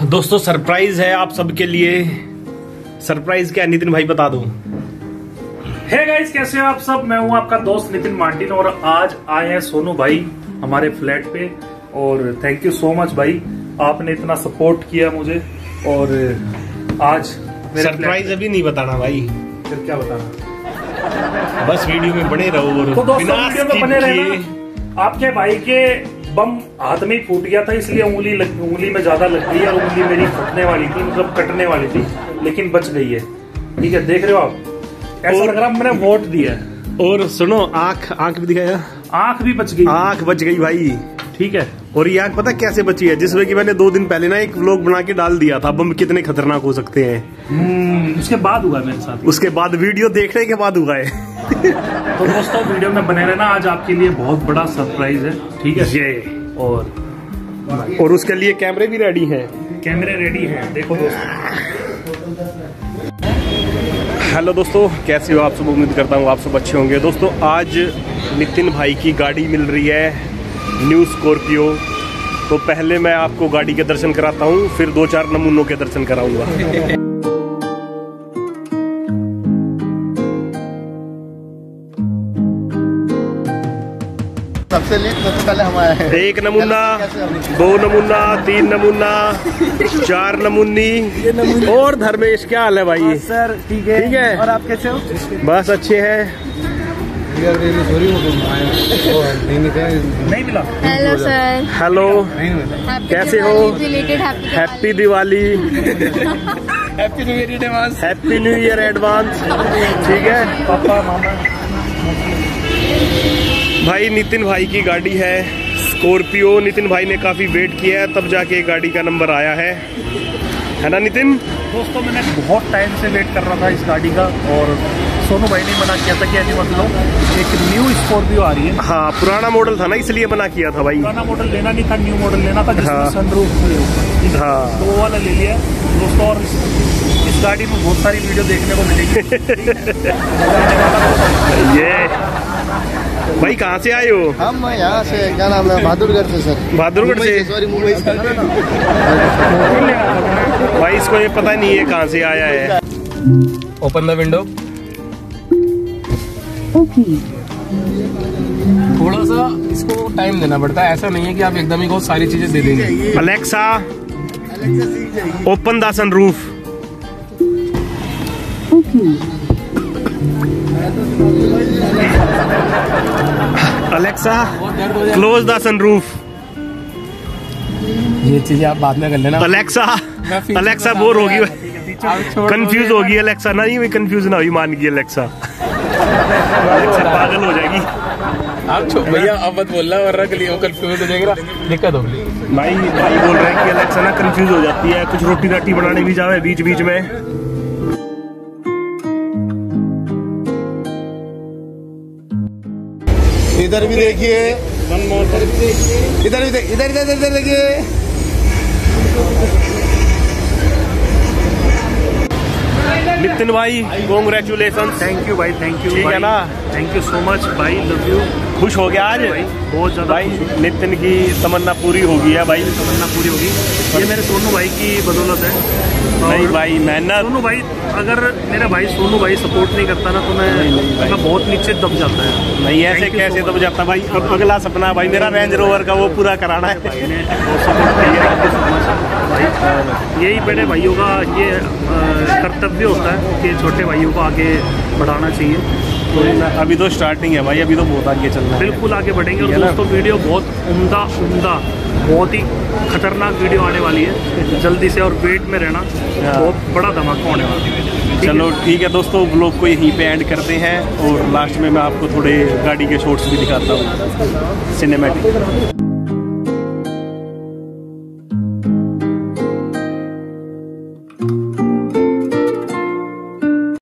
दोस्तों सरप्राइज है आप सबके लिए। सरप्राइज क्या नितिन भाई बता दो। हे गाइस, कैसे हो आप सब। मैं हूं आपका दोस्त नितिन मार्टिन और आज आए हैं सोनू भाई हमारे फ्लैट पे। और थैंक यू सो मच भाई, आपने इतना सपोर्ट किया मुझे। और आज मेरे सरप्राइज अभी नहीं बताना भाई, फिर क्या बताना, बस वीडियो में बने रहो और तो दोस्तों वीडियो में बने रहना। आपके भाई के बम हाथ में ही फूट गया था, इसलिए उंगली में ज्यादा लग गई और उंगली मेरी फटने वाली थी, मतलब कटने वाली थी, लेकिन बच गई है। ठीक है, देख रहे हो आप, ऐसा लग रहा मैंने वोट दिया। और सुनो, आंख भी दिखाया, आंख भी बच गई, आंख बच गई भाई। ठीक है, और ये आंख पता कैसे बची है, जिसमें कि मैंने 2 दिन पहले ना एक व्लॉग बना के डाल दिया था, बम कितने खतरनाक हो सकते हैं। उसके बाद हुआ मेरे साथ, उसके बाद वीडियो देखने के बाद हुआ है। तो दोस्तों वीडियो में बने रहना, आज आपके लिए बहुत बड़ा सरप्राइज है। ठीक है ये, और उसके लिए कैमरे भी रेडी हैं। कैमरे रेडी हैं, देखो दोस्तों। हेलो दोस्तों, कैसे हो आप सब। उम्मीद करता हूँ आप सब अच्छे होंगे। दोस्तों आज नितिन भाई की गाड़ी मिल रही है, न्यू स्कॉर्पियो। तो पहले मैं आपको गाड़ी के दर्शन कराता हूँ, फिर 2-4 नमूनों के दर्शन कराऊंगा। सबसे पहले हम आए हैं। 1 नमूना, 2 नमूना, 3 नमूना, 4 नमूनी। और धर्मेश क्या हाल है भाई। सर ठीक है, ठीक है। और आप कैसे हो। बस अच्छे हैं। नहीं मिला। Hello sir. हेलो, कैसे हो। Happy Diwali, happy new year advance. Happy new year advance. ठीक है पापा मामा। भाई नितिन भाई की गाड़ी है स्कॉर्पियो। नितिन भाई ने काफी वेट किया है, तब जाके गाड़ी का नंबर आया है ना नितिन। दोस्तों मैंने बहुत टाइम से वेट कर रहा था इस गाड़ी का, और सोनू भाई ने मना किया था कि ऐसी मतलब एक न्यू स्कॉर्पियो आ रही है। हाँ, पुराना मॉडल था ना, इसलिए मना किया था भाई। पुराना मॉडल लेना नहीं था, न्यू मॉडल लेना था जिसमें सनरूफ थी। हाँ, तो वो वाला ले लिया दोस्तों। और इस गाड़ी में बहुत सारी वीडियो देखने को मिलेगी। ये भाई कहाँ से आए हो। हम यहाँ से, क्या नाम है, बहादुरगढ़ से सर। बहादुरगढ़ से, सॉरी मुंबई से। भाई इसको ये पता नहीं है कहाँ से आया है। Open the window. थोड़ा सा इसको टाइम देना पड़ता है, ऐसा नहीं है कि आप एकदम ही को सारी चीजें दे देंगे। Alexa open the sunroof. Alexa close the sunroof. ये चीजें आप बाद में कर लेना। अलेक्सा बोर होगी, कंफ्यूज होगी अलेक्सा। नहीं हुई, कंफ्यूज ना हुई, मान गई अलेक्सा। पागल हो जाएगी। आप भैया अब मत बोलना, वरना कल कंफ्यूज हो जाएगा, दिक्कत होगी। भाई बोल रहे हैं कि अलेक्सा ना कंफ्यूज हो जाती है, कुछ रोटी राटी बनाने भी जावे बीच बीच में। इधर भी देखिए, इधर देखिए। नितिन भाई कॉन्ग्रेचुलेशन। थैंक यू भाई, थैंक यू। ठीक है ना, थैंक यू सो मच भाई, लव यू। खुश हो गया आज भाई, बहुत ज्यादा भाई। नितिन की तमन्ना पूरी हो गई है भाई। तमन्ना पूरी होगी, ये मेरे सोनू भाई की बदौलत है। नहीं भाई, मेहनत। सोनू भाई, अगर मेरा भाई सोनू भाई सपोर्ट नहीं करता ना, तो मैं बहुत नीचे दब जाता है। नहीं ऐसे कैसे दब जाता भाई। अब अगला सपना भाई मेरा रेंज रोवर का, वो पूरा कराना है। बहुत सपोर्ट किया भाई। यही बड़े भाइयों का ये कर्तव्य होता है कि छोटे भाइयों को आगे बढ़ाना चाहिए। तो अभी तो स्टार्टिंग है भाई, अभी तो बहुत आगे चलना है। बिल्कुल आगे बढ़ेंगे। और दोस्तों वीडियो बहुत उम्दा बहुत ही खतरनाक वीडियो आने वाली है जल्दी से, और वेट में रहना, बहुत बड़ा धमाका होने वाला है। चलो ठीक है दोस्तों, व्लॉग को यहीं पे एंड करते हैं और लास्ट में मैं आपको थोड़े गाड़ी के शॉट्स भी दिखाता हूँ, सिनेमैटिक।